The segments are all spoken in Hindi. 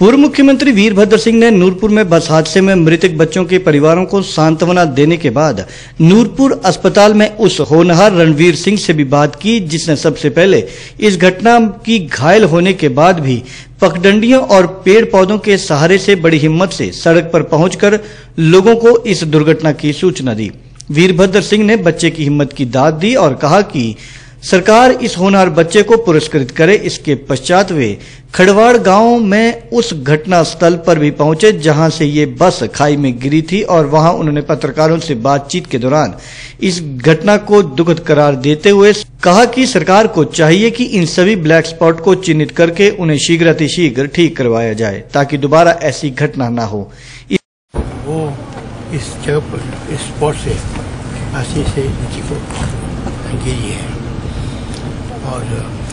पूर्व मुख्यमंत्री वीरभद्र सिंह ने नूरपुर में बस हादसे में मृतक बच्चों के परिवारों को सांत्वना देने के बाद नूरपुर अस्पताल में उस होनहार रणवीर सिंह से भी बात की जिसने सबसे पहले इस घटना की घायल होने के बाद भी पगडंडियों और पेड़ पौधों के सहारे से बड़ी हिम्मत से सड़क पर पहुंचकर लोगों को इस दुर्घटना की सूचना दी। वीरभद्र सिंह ने बच्चे की हिम्मत की दाद दी और कहा कि सरकार इस होनहार बच्चे को पुरस्कृत करे। इसके पश्चात वे खड़वाड़ गांव में उस घटना स्थल पर भी पहुंचे जहां से ये बस खाई में गिरी थी और वहां उन्होंने पत्रकारों से बातचीत के दौरान इस घटना को दुखद करार देते हुए कहा कि सरकार को चाहिए कि इन सभी ब्लैक स्पॉट को चिन्हित करके उन्हें शीघ्र ठीक करवाया जाए ताकि दोबारा ऐसी घटना न हो। वो इस जगह पर इस स्पॉट से फांसी से नीचे को गिरी है और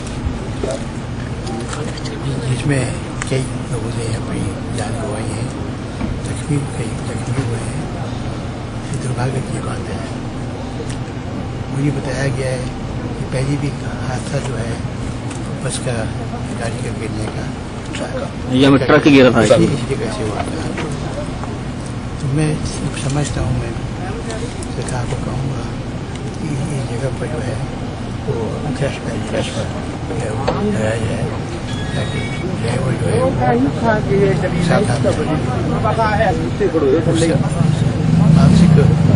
जिसमें कई लोगों ने अपनी जान गंवाई है, कई जख्मी हुए हैं। ये दुर्भाग्य की बात है। मुझे बताया गया है कि पहले भी हादसा जो है बस का गाड़ी का गिरने का ट्रक गिरा था इसी जगह से हुआ था। तो मैं समझता हूँ, मैं सरकार को कहूँगा कि इस जगह पर जो है वो क्रैश पर लगाया जाए ताकि ड्राइवर जो है सावधान मानसिक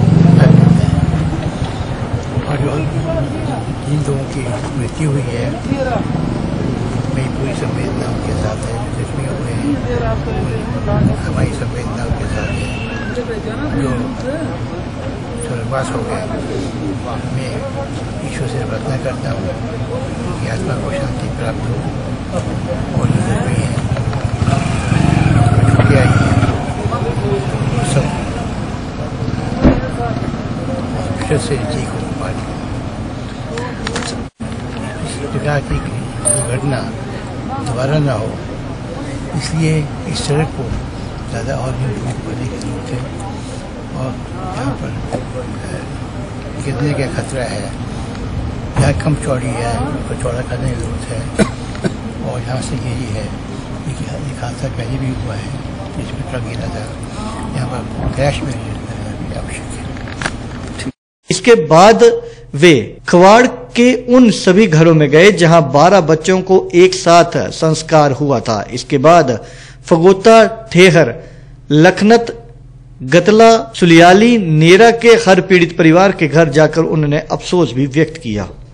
और जो जिन लोगों की मृत्यु हुई है मेरी पूरी संवेदना उनके साथ है। जख्मी हुए हैं हमारी संवेदना उनके साथ है। जो स्वर्गवास हो गया मैं ईश्वर से प्रार्थना करता हूँ कि आत्मा को शांति प्राप्त हो और जो जरूरी है छुट्टियाँ आई हैं सब ईश्वर से ठीक हो पाए। इस प्रकार की दुर्घटना दोबारा न हो इसलिए इस सड़क को ज़्यादा और मजबूत करने की जरूरत है और यहाँ पर गिरने का खतरा है। यहाँ कम चौड़ी है तो चौड़ा करने की जरूरत है और यहाँ से गिरी है। एक हादसा पहले भी हुआ है जिसमें ट्रक गिरा था। यहाँ पर क्रैश में भी आवश्यक है। इसके बाद वे खवाड़ के उन सभी घरों में गए जहां 12 बच्चों को एक साथ संस्कार हुआ था। इसके बाद फगोता, ठेहर, लखनत, गतला, सुलियाली, नेरा के हर पीड़ित परिवार के घर जाकर उन्होंने अफसोस भी व्यक्त किया।